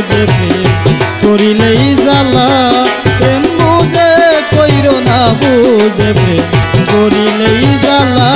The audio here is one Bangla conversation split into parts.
বুঝে প্রেম করিলেই জ্বালা প্রেম বুঝে কইরো না বুঝে প্রেম করিলেই জ্বালা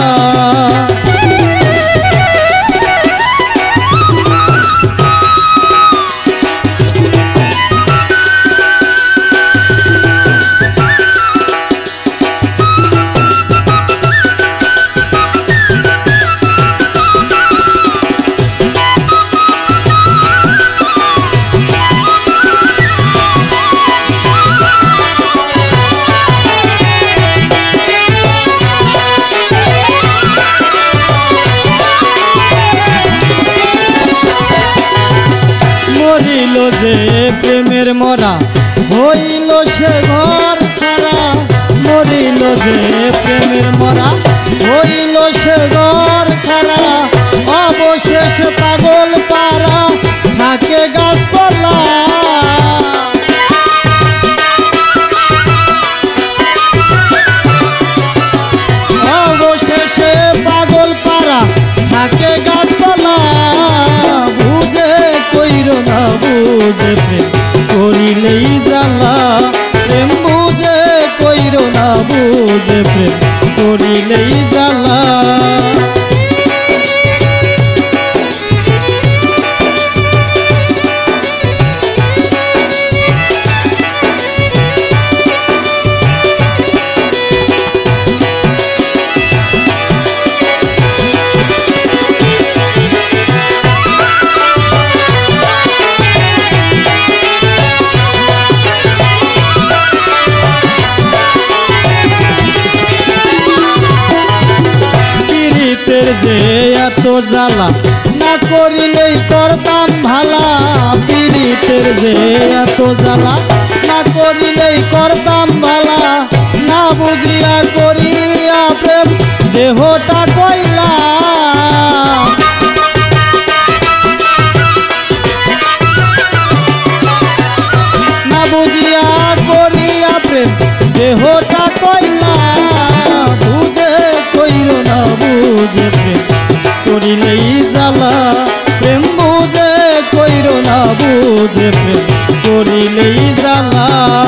যে প্রেমের মরা হইল সে ঘর ছাড়া মরিল যে প্রেমের মরা হইল সে ঘর ছাড়া অবশেষ পাগল পারা থাকে গাছপালা অবশেষে পাগল পারা থাকে গাছপালা বুঝে কইরো না বুঝে প্রেম করিলেই জ্বালা প্রেম বুঝে কইরো না বুঝে প্রেম করিলেই জ্বালা যে এত জ্বালা না করিলেই করতাম ভালা পীড়িতের যে এত জ্বালা না করিলেই করতাম ভালা না বুঝিয়া করিয়া প্রেম দেহটা কইলা না বুঝিয়া করিয়া প্রেম দেহটা কইলা বুঝে কইরো না বুঝে প্রেম করিলেই জ্বালা প্রেম বুঝে কইরো না বুঝে প্রেম করিলেই জ্বালা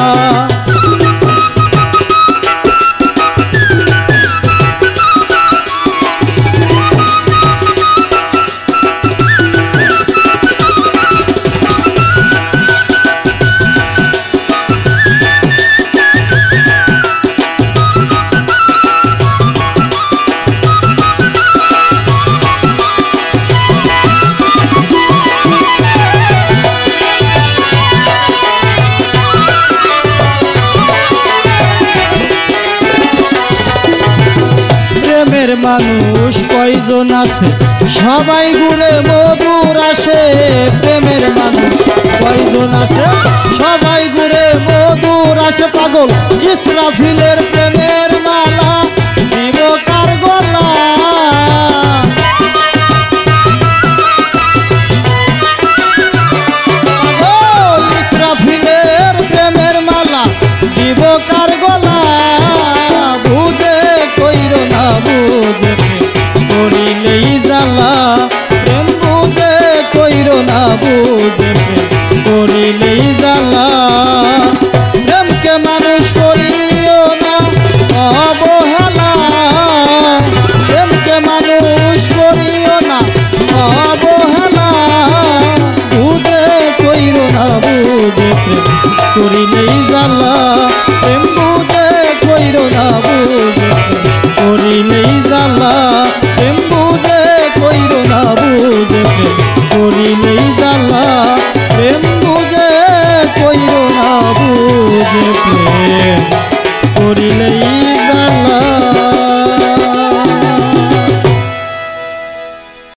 মানুষ কয়জন আছে সবাই ঘুরে মধুর আসে প্রেমের মানুষ কয়জন আছে সবাই ঘুরে মধুর আসে পাগল ইসরাফিল